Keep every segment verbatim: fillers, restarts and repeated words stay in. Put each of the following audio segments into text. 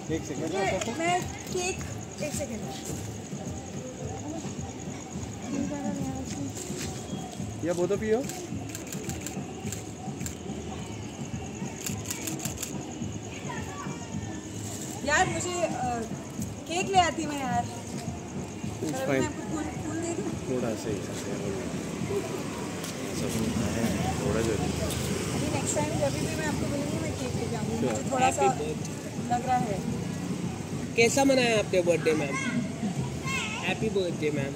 एक सेकंड मैं केक एक सेकंड या वो तो पियो। यार मुझे केक ले आती मैं यार। मैं आपको फूल फूल दे दूँ? थोड़ा सही थोड़ा जो अभी नेक्स्ट टाइम जब भी मैं आपको मिलूंगी मैं केक लेके आऊँगी। मुझे थोड़ा सा लग रहा है। कैसा मनाया आपने birthday ma'am? Happy birthday ma'am.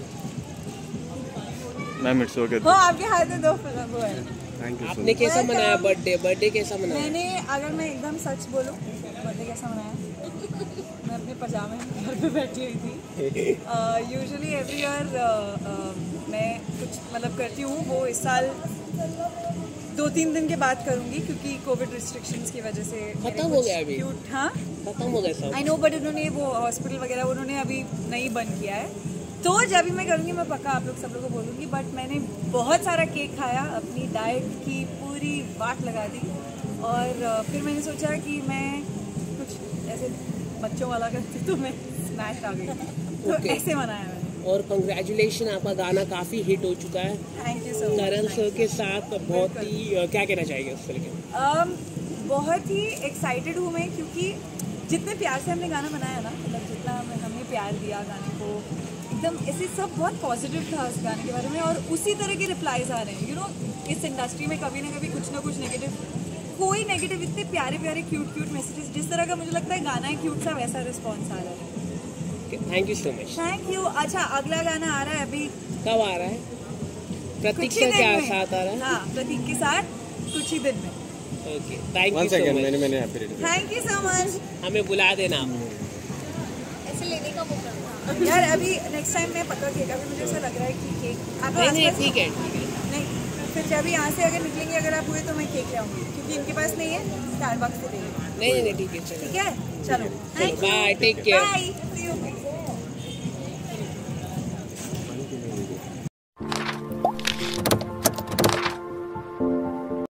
Ma'am it's okay. हाँ आपके हाथ में दो फिल्म वो है। Thank you. आपने कैसा मनाया बर्थडे? बर्थडे कैसा मनाया? मैंने अगर मैं एकदम सच बोलूँ बर्थडे कैसा मनाया, मैं अपने पजामे में घर पे बैठी हुई थी। यूजुअली एवरी ईयर मैं कुछ मतलब करती हूँ, वो इस साल दो तीन दिन के बाद करूँगी क्योंकि कोविड रिस्ट्रिक्शंस की वजह से खत्म हो गया अभी। हाँ खत्म हो गया सब। आई नो, बट उन्होंने वो हॉस्पिटल वगैरह उन्होंने अभी नहीं बंद किया है, तो जब भी मैं करूँगी मैं पक्का आप लोग सब लोगों को बोलूँगी। बट मैंने बहुत सारा केक खाया, अपनी डाइट की पूरी वाट लगा दी और फिर मैंने सोचा कि मैं कुछ ऐसे बच्चों वाला करती तो मैं स्मैश आ गई, तो okay. ऐसे मनाया मैंने। और कंग्रेचुलेशन, आपका गाना काफी हिट हो चुका है। Thank you so much. Karan sir के साथ बहुत ही क्या कहना चाहेंगे उस तरीके? um, बहुत ही एक्साइटेड हूँ मैं क्योंकि जितने प्यार से हमने गाना बनाया ना, मतलब जितना हमने प्यार दिया गाने को, एकदम ऐसे सब बहुत पॉजिटिव था उस गाने के बारे में और उसी तरह के रिप्लाईज आ रहे हैं। यू नो इस इंडस्ट्री में कभी ना कभी कुछ ना कुछ नेगेटिव, कोई नेगेटिव, इतने प्यारे प्यारे क्यूट क्यूट मैसेजेस, जिस तरह का मुझे लगता है गाना है क्यूट सा, वैसा रिस्पॉन्स आ रहा है। Thank you so much. Thank you. अच्छा अगला गाना आ रहा है अभी। कब आ रहा है? प्रतीक से क्या साथ आ रहा है? हाँ प्रतीक के साथ कुछ ही दिन में। Okay thank you so much. मैंने मैंने happy birthday. Thank you so much. हमें बुला देना। ऐसे लेने का मौका यार। अभी नेक्स्ट टाइम मैं पक्का केक, अभी मुझे ऐसा लग रहा है कि केक आप नहीं नहीं ठीक है नहीं, फिर जब यहाँ से अगर निकलेंगे अगर आप हुए तो मैं केक ले आऊँगी क्योंकि इनके पास नहीं है, स्टारबक्स से देंगे। नहीं नहीं ठीक है चलो ठीक है चलो। Bye take care. Bye see you.